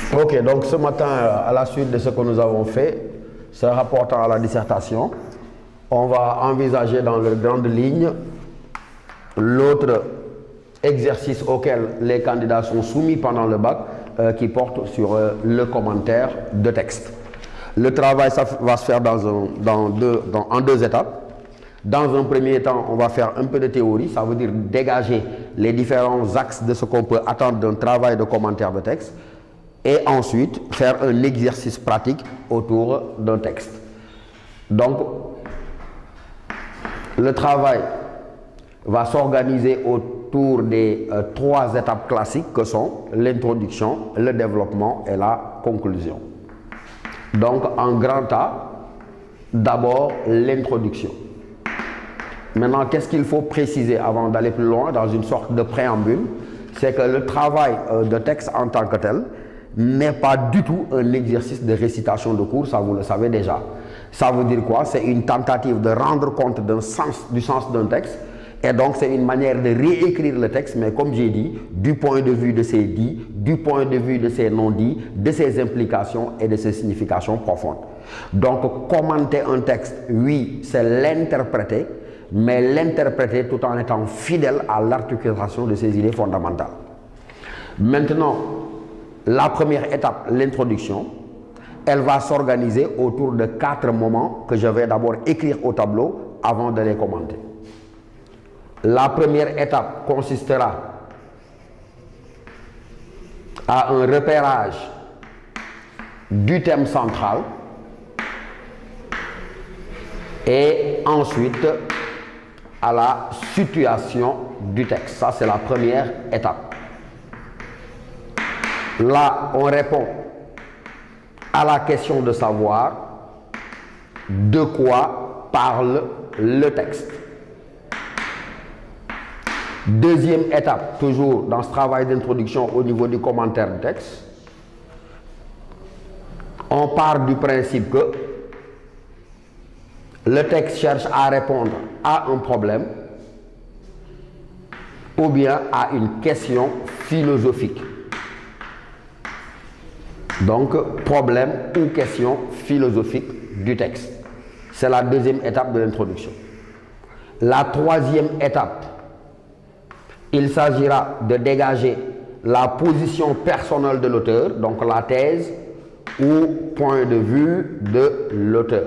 Ok, donc ce matin, à la suite de ce que nous avons fait, se rapportant à la dissertation, on va envisager dans les grandes lignes l'autre exercice auquel les candidats sont soumis pendant le bac, qui porte sur le commentaire de texte. Le travail ça va se faire en deux étapes. Dans un premier temps, on va faire un peu de théorie, ça veut dire dégager les différents axes de ce qu'on peut attendre d'un travail de commentaire de texte. Et ensuite, faire un exercice pratique autour d'un texte. Donc, le travail va s'organiser autour des trois étapes classiques que sont l'introduction, le développement et la conclusion. Donc, en grand A, d'abord l'introduction. Maintenant, qu'est-ce qu'il faut préciser avant d'aller plus loin dans une sorte de préambule? C'est que le travail de texte en tant que tel n'est pas du tout un exercice de récitation de cours, ça vous le savez déjà. Ça veut dire quoi? C'est une tentative de rendre compte du sens d'un texte, et donc c'est une manière de réécrire le texte, mais comme j'ai dit, du point de vue de ses dits, du point de vue de ses non-dits, de ses implications et de ses significations profondes. Donc commenter un texte, oui, c'est l'interpréter, mais l'interpréter tout en étant fidèle à l'articulation de ses idées fondamentales. Maintenant, la première étape, l'introduction, elle va s'organiser autour de 4 moments que je vais d'abord écrire au tableau avant de les commenter. La première étape consistera à un repérage du thème central et ensuite à la situation du texte. Ça, c'est la première étape. Là, on répond à la question de savoir de quoi parle le texte. Deuxième étape, toujours dans ce travail d'introduction au niveau du commentaire du texte, on part du principe que le texte cherche à répondre à un problème ou bien à une question philosophique. Donc, problème ou question philosophique du texte. C'est la deuxième étape de l'introduction. La troisième étape, il s'agira de dégager la position personnelle de l'auteur, donc la thèse ou point de vue de l'auteur.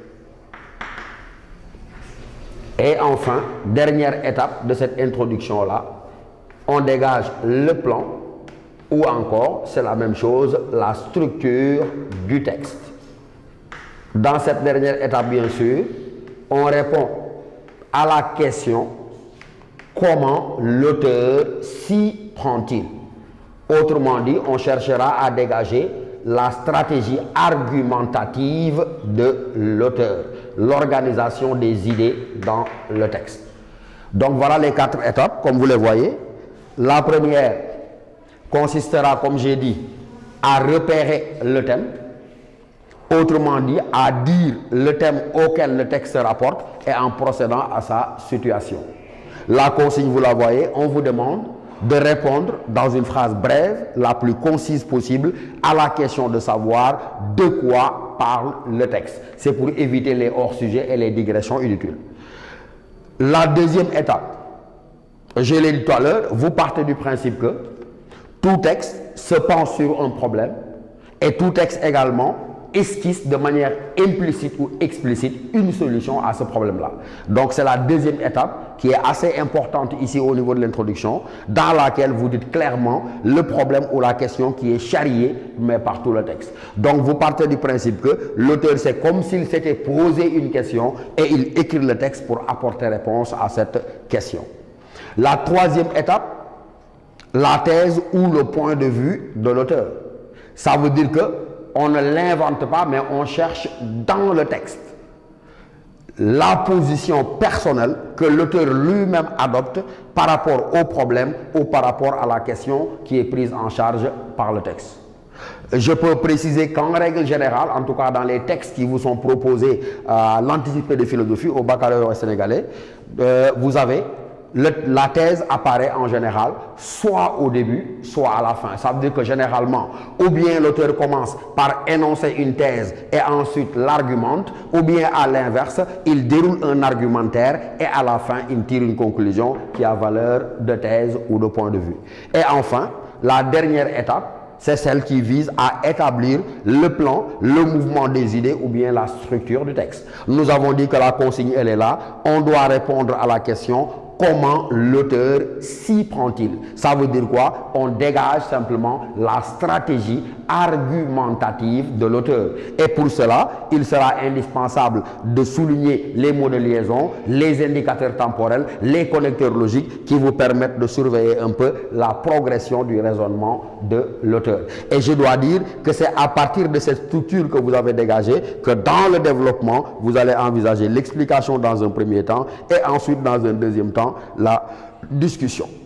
Et enfin, dernière étape de cette introduction-là, on dégage le plan ou encore, c'est la même chose, la structure du texte. Dans cette dernière étape, bien sûr, on répond à la question comment l'auteur s'y prend-il. Autrement dit, on cherchera à dégager la stratégie argumentative de l'auteur, l'organisation des idées dans le texte. Donc voilà les 4 étapes, comme vous les voyez. La première consistera, comme j'ai dit, à repérer le thème, autrement dit, à dire le thème auquel le texte se rapporte et en procédant à sa situation. La consigne, vous la voyez, on vous demande de répondre dans une phrase brève, la plus concise possible, à la question de savoir de quoi parle le texte. C'est pour éviter les hors-sujets et les digressions inutiles. La deuxième étape, je l'ai dit tout à l'heure, vous partez du principe que tout texte se penche sur un problème et tout texte également esquisse de manière implicite ou explicite une solution à ce problème-là. Donc c'est la deuxième étape qui est assez importante ici au niveau de l'introduction, dans laquelle vous dites clairement le problème ou la question qui est charriée, mais par tout le texte. Donc vous partez du principe que l'auteur, c'est comme s'il s'était posé une question et il écrit le texte pour apporter réponse à cette question. La troisième étape, la thèse ou le point de vue de l'auteur. Ça veut dire que on ne l'invente pas, mais on cherche dans le texte la position personnelle que l'auteur lui-même adopte par rapport au problème ou par rapport à la question qui est prise en charge par le texte. Je peux préciser qu'en règle générale, en tout cas dans les textes qui vous sont proposés à l'anticipé de philosophie au baccalauréat sénégalais, vous avez la thèse apparaît en général soit au début, soit à la fin. Ça veut dire que généralement, ou bien l'auteur commence par énoncer une thèse et ensuite l'argumente, ou bien à l'inverse, il déroule un argumentaire et à la fin, il tire une conclusion qui a valeur de thèse ou de point de vue. Et enfin, la dernière étape, c'est celle qui vise à établir le plan, le mouvement des idées ou bien la structure du texte. Nous avons dit que la consigne, elle est là. On doit répondre à la question: comment l'auteur s'y prend-il? Ça veut dire quoi? On dégage simplement la stratégie argumentative de l'auteur. Et pour cela, il sera indispensable de souligner les mots de liaison, les indicateurs temporels, les connecteurs logiques qui vous permettent de surveiller un peu la progression du raisonnement de l'auteur. Et je dois dire que c'est à partir de cette structure que vous avez dégagée que dans le développement, vous allez envisager l'explication dans un premier temps et ensuite dans un deuxième temps la discussion.